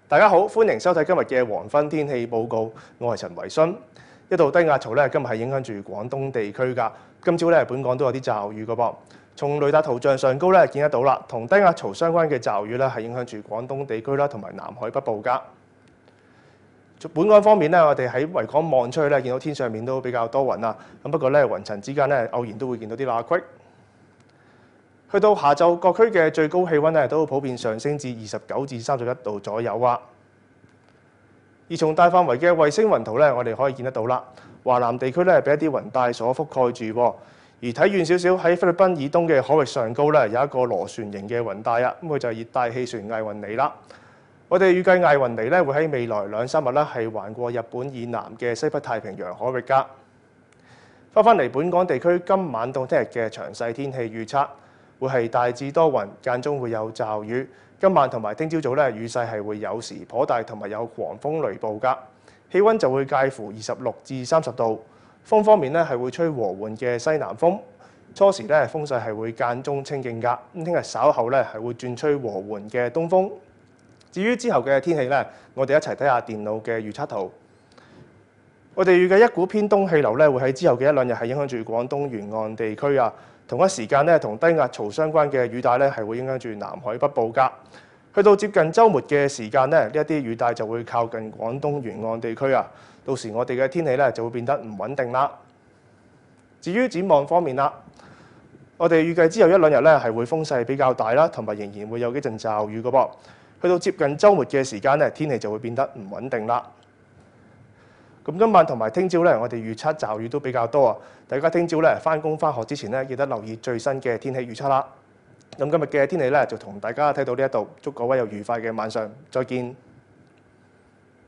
大家好，歡迎收睇今日嘅黃昏天氣報告。我係陳維勳。一道低壓槽咧，今日係影響住廣東地區㗎。今朝咧，本港都有啲驟雨㗎噃。從雷達圖像上高咧見得到啦，同低壓槽相關嘅驟雨咧係影響住廣東地區啦，同埋南海北部㗎。本港方面咧，我哋喺維港望出去咧，見到天上面都比較多雲啊。咁不過咧，雲層之間咧偶然都會見到啲罅隙。去到下晝，各區嘅最高氣温咧都普遍上升至29至31度左右啊。而從大範圍嘅衛星雲圖咧，我哋可以見得到啦，華南地區咧被一啲雲帶所覆蓋住喎。而睇遠少少喺菲律賓以東嘅海域上高咧，有一個螺旋形嘅雲帶啊，咁佢就係熱帶氣旋艾雲尼啦。我哋預計艾雲尼咧會喺未來2、3日咧係橫過日本以南嘅西北太平洋海域㗎。翻嚟本港地區今晚到聽日嘅詳細天氣預測。會係大致多雲，間中會有驟雨。今晚同埋聽朝早咧，雨勢係會有時頗大，同埋有狂風雷暴㗎。氣温就會介乎26至30度。風方面咧係會吹和緩嘅西南風，初時咧風勢係會間中清勁㗎。咁聽日稍後咧係會轉吹和緩嘅東風。至於之後嘅天氣咧，我哋一齊睇下電腦嘅預測圖。我哋預計一股偏東氣流咧會喺之後嘅1、2日係影響住廣東沿岸地區啊。同一時間咧，同低壓槽相關嘅雨帶咧係會影響住南海北部㗎。去到接近週末嘅時間咧，呢一啲雨帶就會靠近廣東沿岸地區啊。到時我哋嘅天氣咧就會變得唔穩定啦。至於展望方面啦，我哋預計之後1、2日咧係會風勢比較大啦，同埋仍然會有幾陣驟雨㗎噃。去到接近週末嘅時間咧，天氣就會變得唔穩定啦。咁今晚同埋聽朝咧，我哋預測驟雨都比較多啊！大家聽朝咧返工返學之前咧，記得留意最新嘅天氣預測啦。咁今日嘅天氣咧就同大家睇到呢一度，祝各位有愉快嘅晚上，再見。